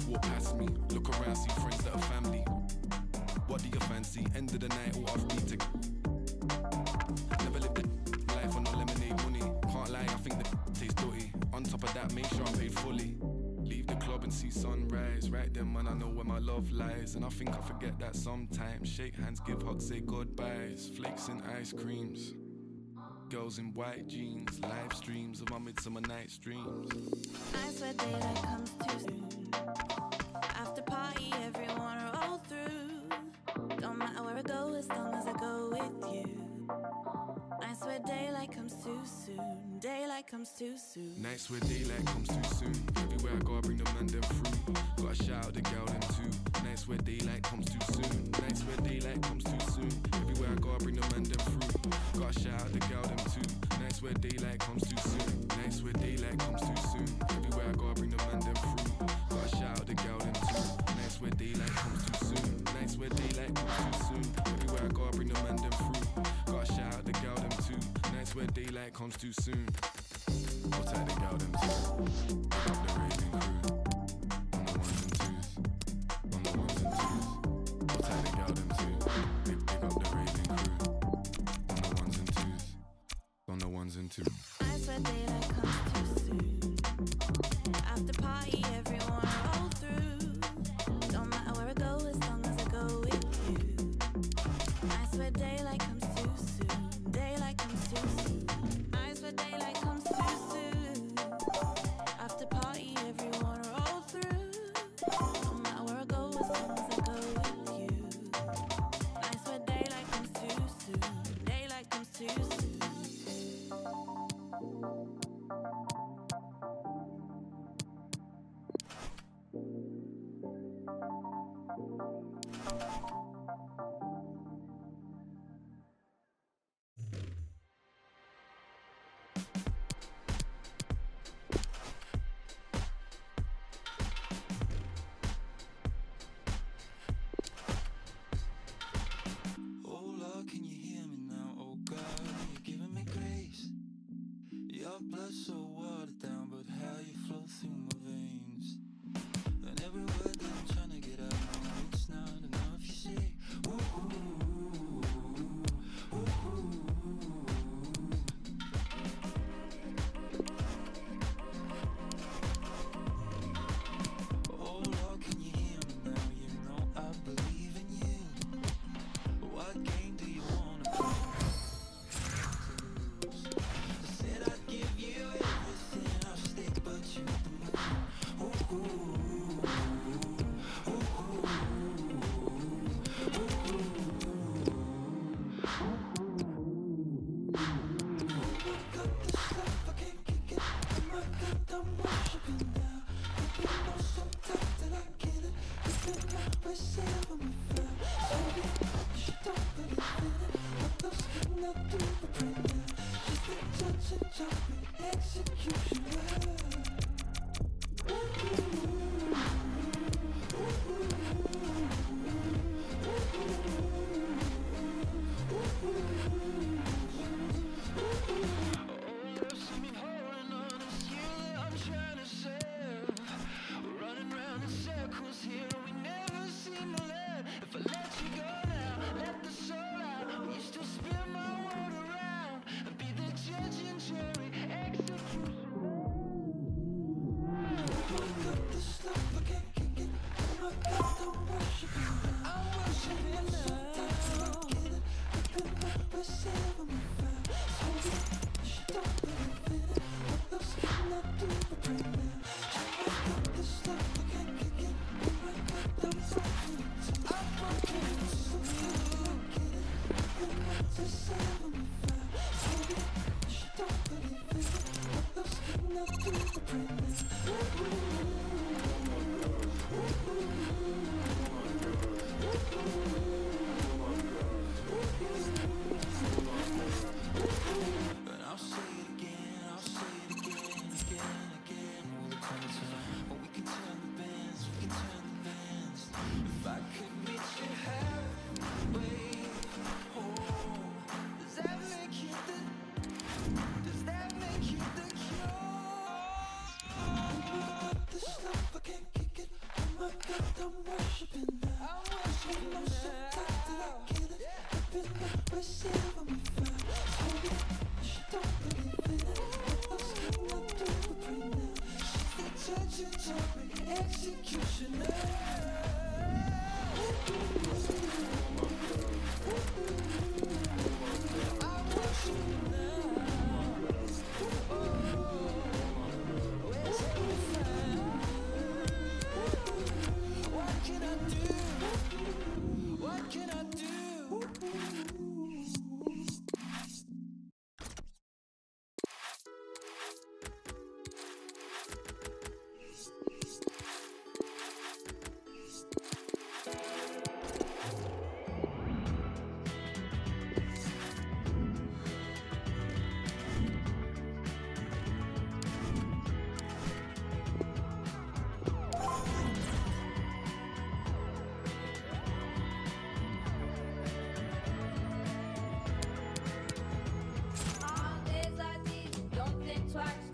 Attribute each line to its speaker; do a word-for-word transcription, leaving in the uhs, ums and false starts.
Speaker 1: Walk past me, look around, see friends that are family. What do you fancy? End of the night, all off beat to. Never lived a life on no lemonade money. Can't lie, I think the tastes dirty. On top of that, make sure I'm paid fully. Leave the club and see sunrise. Right then, man, I know where my love lies. And I think I forget that sometimes. Shake hands, give hugs, say goodbyes. Flakes and ice creams. Girls in white jeans. Live streams of my midsummer night's dreams.
Speaker 2: I swear daylight comes too soon. After party, everyone roll through. Don't matter where I go as long as I go with you. I swear daylight comes too soon. Daylight comes too soon.
Speaker 1: Nights where daylight comes too soon. Everywhere I go I bring the man them through. Gotta shout out the girl them too. Nights where daylight comes too soon. Nights where daylight comes too soon. Everywhere I go I bring the man them through. Gotta shout out the girl them too. Nights where daylight comes too soon. Nights where daylight comes too soon. Everywhere I go I bring the man them through. Gotta shout out the girl them too. Nights where daylight comes too soon. Nights where daylight comes too soon. Everywhere I go I bring the man them through. Gotta shout out the girl them too. Nights where daylight comes too soon. I'll take the girl them too. Pick up the raving crew. On the ones and twos. On the ones and twos. I'll take the girl them too. Pick, pick up the raving crew. On the ones and twos. On the ones and twos.
Speaker 2: I swear daylight comes too soon. After party, everyone roll through. Don't matter where I go as long as I go with you. I swear daylight comes too soon. Daylight comes too soon. I swear daylight comes too soon. After party,
Speaker 3: like